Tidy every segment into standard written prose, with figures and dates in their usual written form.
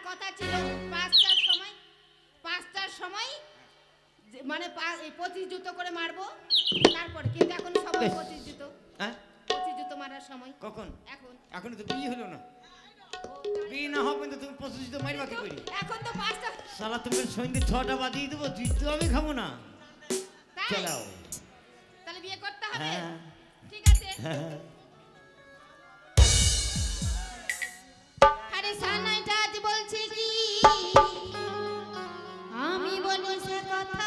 কথা ছিল 5টার সময় মানে 25 জুতো করে মারবো তারপরে, কিন্তু এখন সবাই 25 জুতো। হ্যাঁ 25 জুতো মারার সময় কখন? এখন তো বিয়ে হলো না, বিয়ে না হবে তো তুমি 25 জুতো মারবা কি করি? এখন তো 5টা। শালা তুমি সন্ধ্যে 6টা বাজিয়ে দেবো, জুতো আমি খাবো না। চালাও, তাহলে বিয়ে করতে হবে। হ্যাঁ ঠিক আছে। হ্যাঁ আরে সানাইটা আজ বলছে কি আমি বলি সে কথা,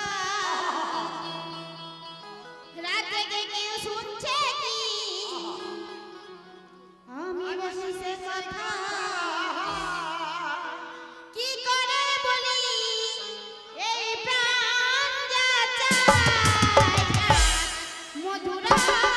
রাত জেগে কেউ শুনছে কি আমি বলি সে কথা, কি করে বলি এই প্রাণ যা চায় মধুরা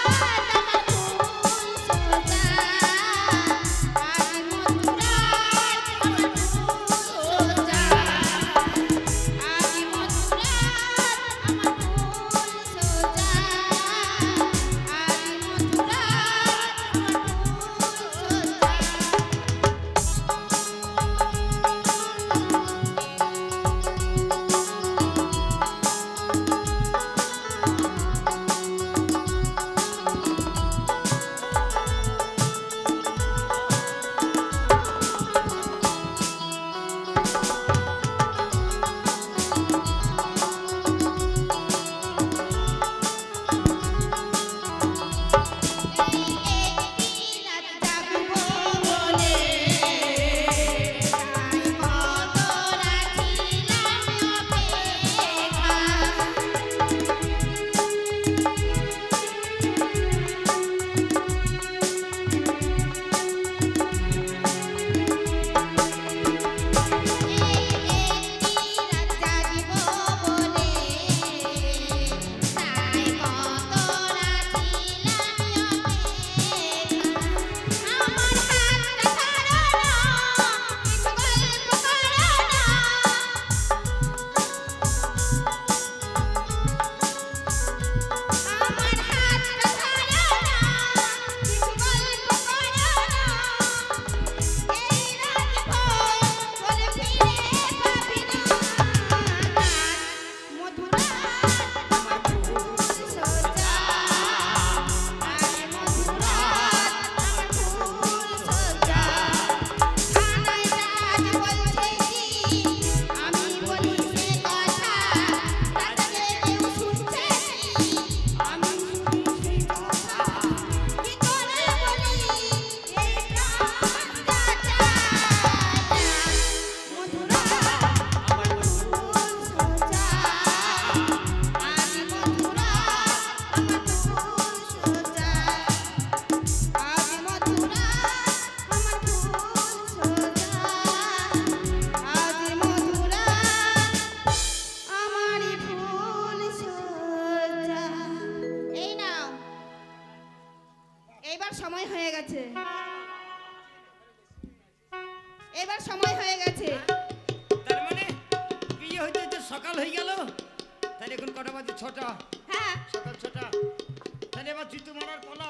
সকাল হয়ে গেল, তাহলে এখন কটা বাজে? 6টা। হ্যাঁ সকাল 6টা। তাহলে এবার জিতু মারার পালা।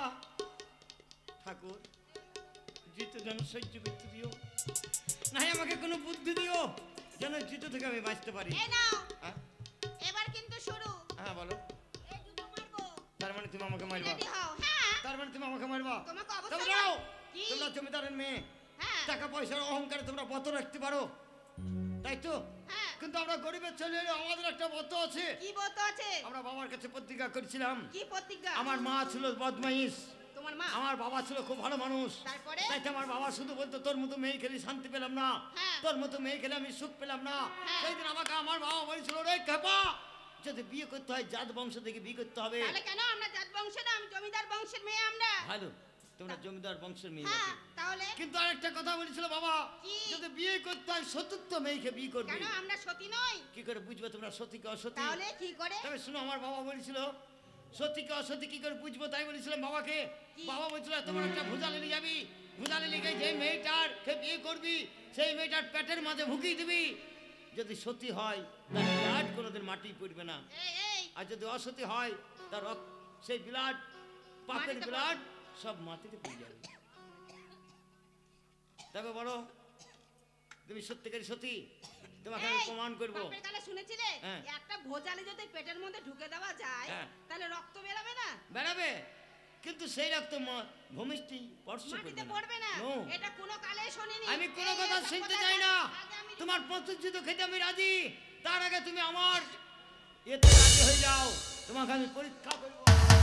ঠাকুর জিতু যেন সহ্য করতে দিও, নাই আমাকে কোনো বুদ্ধি দিও যেন জিতু থেকে আমি বাঁচতে পারি। এই নাও এবার কিন্তু শুরু। হ্যাঁ বলো। এই জুতো মারবো। তার মানে তুমি আমাকে মারবা? রেডি হও। হ্যাঁ তার মানে তুমি আমাকে মারবা? তোমাকে অবশ্যই। তোমরা জমিদারের মেয়ে, হ্যাঁ টাকা পয়সার অহংকারে তোমরা বত রাখতে পারো, তাই তো? হ্যাঁ কিন্তু আমরা গরিবের ছেলে, আমাদের একটা বত আছে। কি বত আছে? আমরা বাবার কাছে প্রতিজ্ঞা করেছিলাম। কি প্রতিজ্ঞা? আমার মা ছিল বদমাইশ, তোমার মা? আমার বাবা ছিল খুব ভালো মানুষ। তারপরে? তাই তো আমার বাবা শুধু বলতো তোর মতো মেয়ে খেলে শান্তি পেলাম না, তোর মতো মেয়ে খেলে আমি সুখ পেলাম না। সেই দিন আমাকে আমার বাবা বলেছিল, রে খেপা, যদি বিয়ে করতে হয় জাত বংশ থেকে বিয়ে করতে হবে। তাহলে কেন? আমরা জাত বংশ না, আমি জমিদার বংশের মেয়ে। আমরা ভালো, তোমরা জমিদার বংশের মেয়ে। হ্যাঁ তাহলে? কিন্তু আরেকটা কথা বলেছিল বাবা, যদি বিয়ে করতে হয় সতীত্ব মেয়েকে বিয়ে করবে। কেন? আমরা সতী নই। কি করে বুঝবে তোমরা সতী কি অসতী? তাহলে কি করে? তবে শুনো, আমার বাবা বলেছিল সতী কি অসতী কি করে বুঝবো, তাই বলেছিলাম বাবাকে। বাবা বলছিল তোমার একটা ভুজালে নিয়ে যাবি, ভুজালে লিখে যে মেয়েটার বিয়ে করবি সেই মেয়েটার পেটের মাঝে ভুকিয়ে দিবি, যদি সতী হয় তার ব্লাড কোনোদিন মাটি পড়বে না, আর যদি অসতী হয় তার সেই ব্লাড, পাপের ব্লাড সব মাটিতে পড়ে যাবে। তবে বলো তুমি সত্যিকারী সতী, তোমাকে আমি প্রমাণ করবো। বাপের কালে শুনেছিলে হ্যাঁ। একটা ভোজালি যদি পেটের মধ্যে ঢুকে দেওয়া যায় হ্যাঁ। তাহলে রক্ত বেরাবে না, বেড়াবে, কিন্তু সেই রক্ত ভূমিষ্ঠি স্পর্শ মাটিতে করবে পড়বে না। No. এটা কোনো কালে শুনিনি। আমি কোনো এই কথা সব শুনতে কথা চাই না। আগে আমি তোমার প্রতিযুদ্ধ খেতে আমি রাজি, তার আগে তুমি আমার এতে রাজি হয়ে যাও, তোমাকে আমি পরীক্ষা করবো।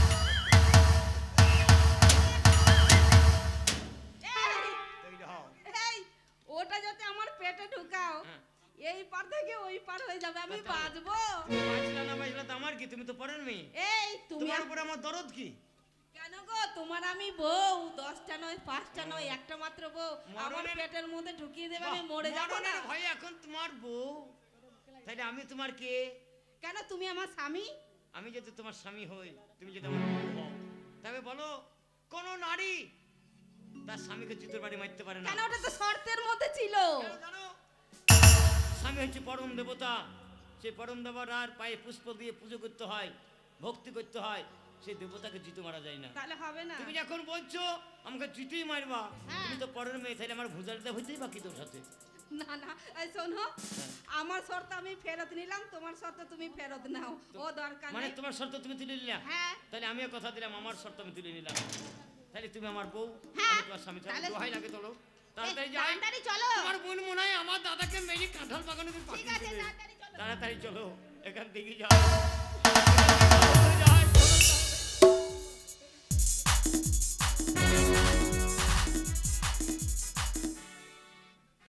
তৈরি হও। এই ওটা যাতে আমার পেটে ঢুকাও, হ্যাঁ। এই পার থেকে ওই পার হয়ে যাবে, আমি তাহলে? বাঁচবো। বাঁচলা না বাঁচলা তো আমার কি, তুমি তো পরের মেয়ে, এই তুমি তোমার উপরে আমার দরদ কি? কেন গো, তোমার আমি বউ, 10টা নয় 5টা নয়, একটা মাত্র বউ আমার মরণের- পেটের মধ্যে ঢুকিয়ে দেবে, আমি বাহ, মরে যাবো না? মরণের ভয়ে এখন তোমার বউ, তাহলে আমি তোমার কে? কেন তুমি আমার স্বামী? আমি যদি তোমার স্বামী হই, তুমি যদি আমার বউ হও, তবে বলো কোন নারী তার স্বামীকে জুতোর বাড়ি মারতে পারে না? কেন ওটা তো শর্তের মধ্যে ছিল। কেন জানো? স্বামী হচ্ছে পরম দেবতা, সেই পরম দেবতার পায়ে পুষ্প দিয়ে পুজো করতে হয়, ভক্তি করতে হয়, সেই দেবতাকে জুতো মারা যায় না। তাহলে হবে না। তুমি যখন বলছো আমাকে জুতোই মারবা, হ্যাঁ। তুমি তো পরের মেয়ে, তাহলে আমার ভুজালিটা হইতেই বাকি তোর সাথে। না না, এই শোনো, আমার শর্ত আমি ফেরত নিলাম, তোমার শর্ত তুমি ফেরত নাও, ও দরকার মানে নেই। তোমার শর্ত তুমি তুলে নিলা? হ্যাঁ তাহলে আমিও কথা দিলাম, আমার শর্ত আমি তুলে নিলাম। তাহলে তুমি আমার বউ, হ্যাঁ। আমি তোমার স্বামী। তাহলে দোহাই লাগে, চলো এই, তাড়াতাড়ি যাই। তাড়াতাড়ি চলো। তোমার বোন মনে হয় আমার দাদাকে মেরে কাঁঠাল বাগানে ঠিক পাঠিয়ে আছে, দেবে। তাড়াতাড়ি চলো। তাড়াতাড়ি চলো, এখান থেকে যাও। এখান থেকে যাও, চলো, চলো।